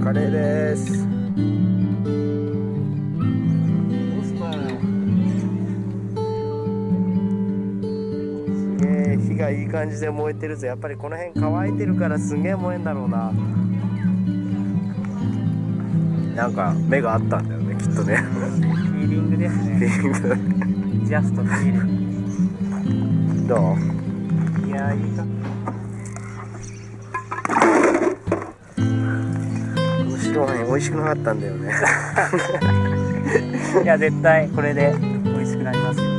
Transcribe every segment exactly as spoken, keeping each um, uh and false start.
カレーです。すげえ火がいい感じで燃えてるぜ。やっぱりこの辺乾いてるからすげえ燃えんだろうな。なんか目があったんだよね、きっとね。 フィーリングですね。 フィーリング。 ジャストフィーリング。 どう？ いやーいいか。 この白ワイン美味しくなかったんだよね。 いや絶対これで美味しくなりますよ。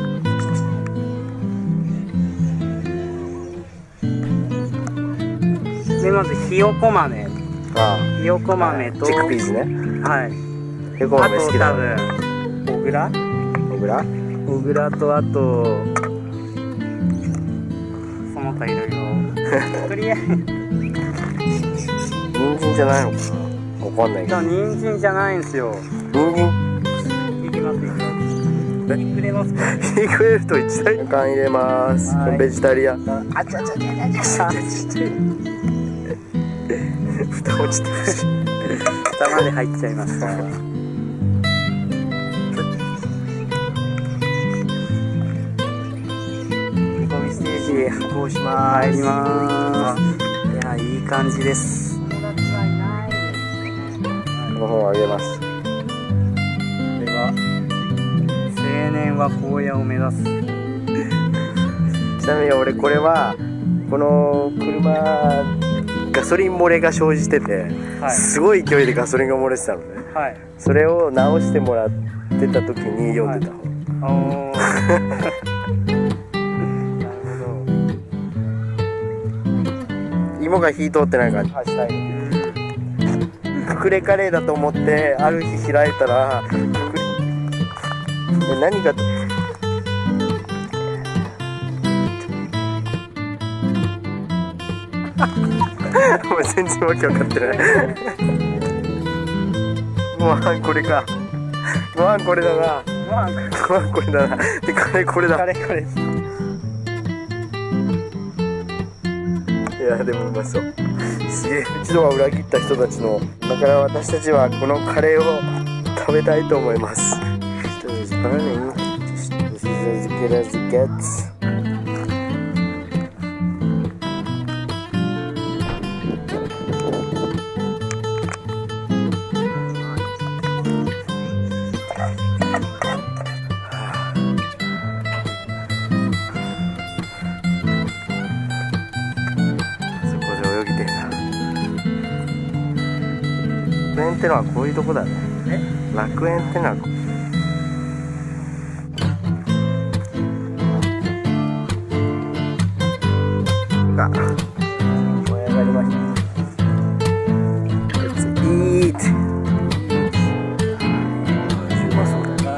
でまずひよこ豆。 ああ、 ひよこ豆とチックピーズね。 はい。 ひよこ豆好きだ。 あと多分小倉？ 小倉？ 小倉とあとその他いろいろ。とりあえず人参じゃないのかな。わかんないけど。 人参じゃないんですよ。 人参。 いきますいきます。ひくれますか？ ひくれると一大缶入れます。ベジタリアン。あちゃちゃちゃちゃちゃちゃ。蓋落ちてるし。 蓋まで入っちゃいました。煮込みステージへこうします。 入ります。いやいい感じです。 この本をあげます。 これは青年は荒野を目指す。 ちなみに俺これはこの車ガソリン漏れが生じてて、はい、すごい勢いでガソリンが漏れてたのね、はい、それを直してもらってた時に読んでた本、はい、おなるほど。芋が火通ってない感じ。隠れカレーだと思ってある日開いたらえ何がもう全然わけ分かってない。ご飯これか。ご飯これだな。ご飯これだな。でカレーこれだ。カレーこれ。いやでもうまそう。すげえ。一度は裏切った人たちの。だから私たちはこのカレーを食べたいと思います。This is burning. This is as good as it gets. 楽園ってのはこういうとこだね。楽園ってのはが燃え上がりました。Let's eat。うまそうだな。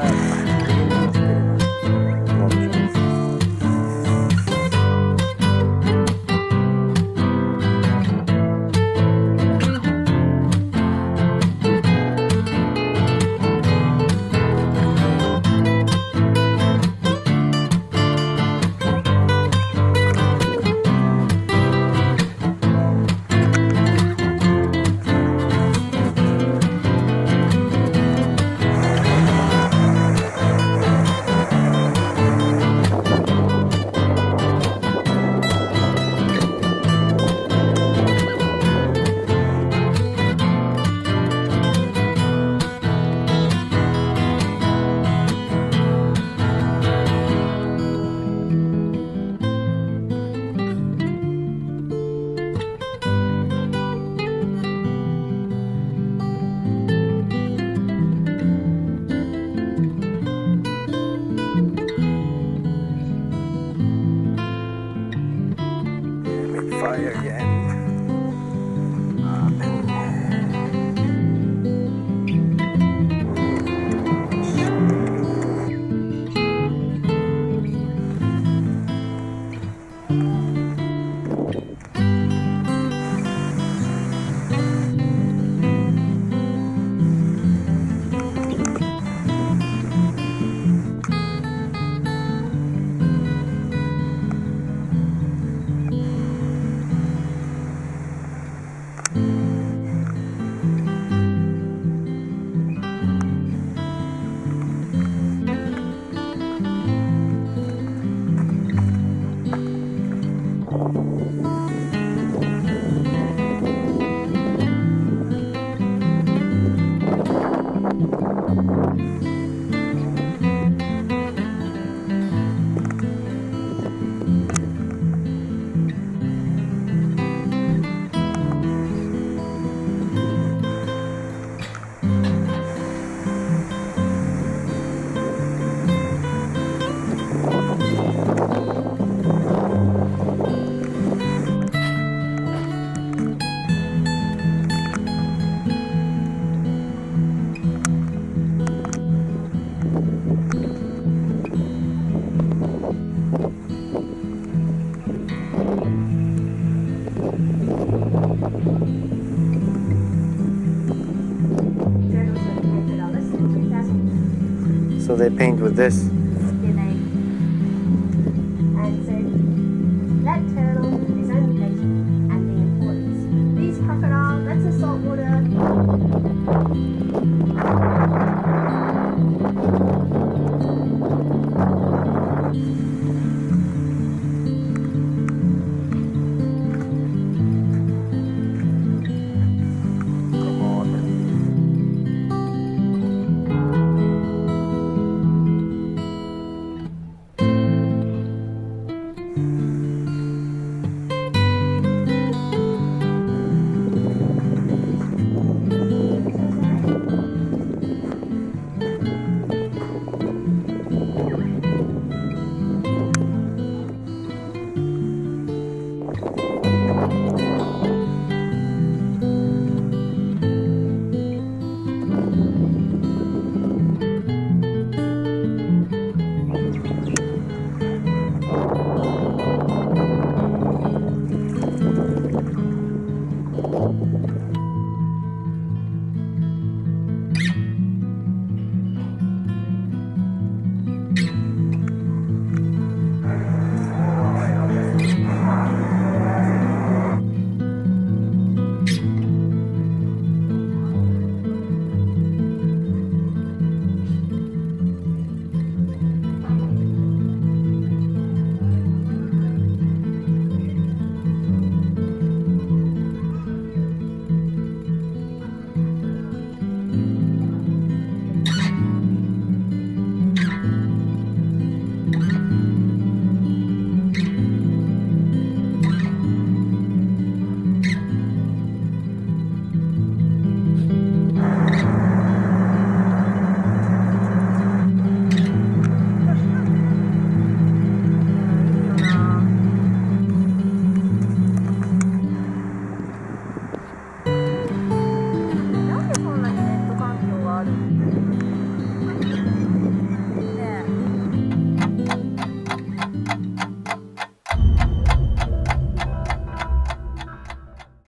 So they paint with this.